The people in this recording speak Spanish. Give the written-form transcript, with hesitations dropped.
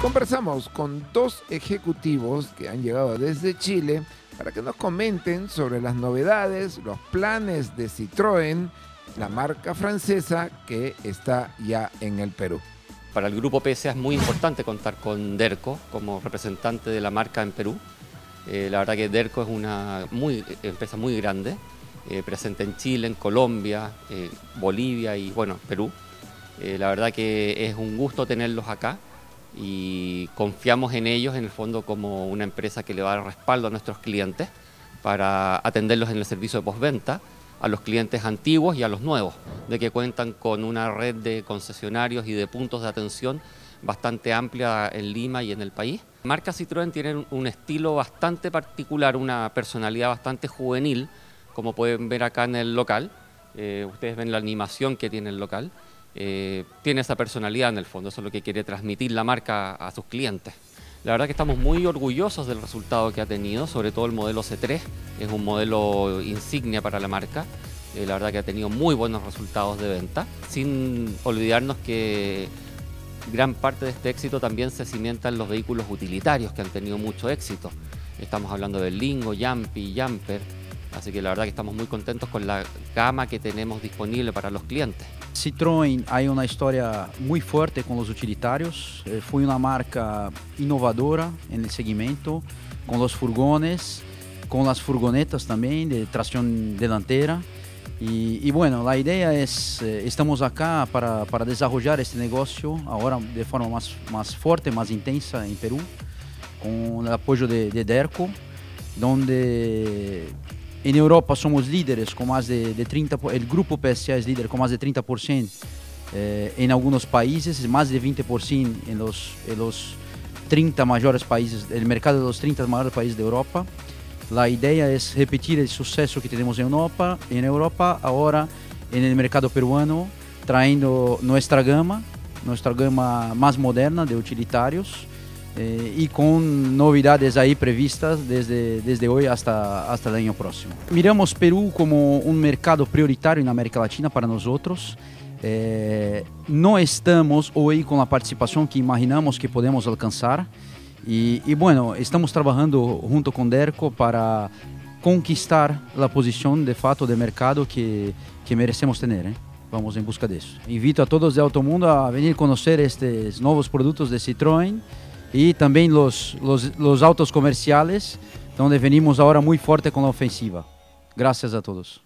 Conversamos con dos ejecutivos que han llegado desde Chile para que nos comenten sobre las novedades, los planes de Citroën, la marca francesa que está ya en el Perú. Para el grupo PSA es muy importante contar con Derco como representante de la marca en Perú. La verdad que Derco es una empresa muy grande, presente en Chile, en Colombia, Bolivia y bueno, Perú. La verdad que es un gusto tenerlos acá y confiamos en ellos en el fondo como una empresa que le va a dar respaldo a nuestros clientes para atenderlos en el servicio de postventa a los clientes antiguos y a los nuevos, de que cuentan con una red de concesionarios y de puntos de atención bastante amplia en Lima y en el país. La marca Citroën tiene un estilo bastante particular, una personalidad bastante juvenil, como pueden ver acá en el local. Ustedes ven la animación que tiene el local. Tiene esa personalidad en el fondo, eso es lo que quiere transmitir la marca a sus clientes. La verdad que estamos muy orgullosos del resultado que ha tenido, sobre todo el modelo C3, es un modelo insignia para la marca. La verdad que ha tenido muy buenos resultados de venta, sin olvidarnos que gran parte de este éxito también se cimienta en los vehículos utilitarios que han tenido mucho éxito. Estamos hablando del Lingo, Jumpy, Jumper, así que la verdad que estamos muy contentos con la gama que tenemos disponible para los clientes. Citroën hay una historia muy fuerte con los utilitarios, fue una marca innovadora en el segmento, con los furgones, con las furgonetas también de tracción delantera. Y bueno, la idea es, estamos acá para desarrollar este negocio ahora de forma más fuerte, más intensa en Perú, con el apoyo de Derco, donde en Europa somos líderes con más de 30%, el grupo PSA es líder con más de 30% en algunos países, más de 20% en los 30 mayores países, el mercado de los 30 mayores países de Europa. La idea es repetir el suceso que tenemos en Europa ahora en el mercado peruano, trayendo nuestra gama más moderna de utilitarios y con novedades ahí previstas desde hoy hasta el año próximo. Miramos Perú como un mercado prioritario en América Latina para nosotros. No estamos hoy con la participación que imaginamos que podemos alcanzar. Y bueno, estamos trabajando junto con Derco para conquistar la posición de fato de mercado que merecemos tener. Vamos en busca de eso. Invito a todos de Automundo a venir a conocer estos nuevos productos de Citroën y también los autos comerciales, donde venimos ahora muy fuerte con la ofensiva. Gracias a todos.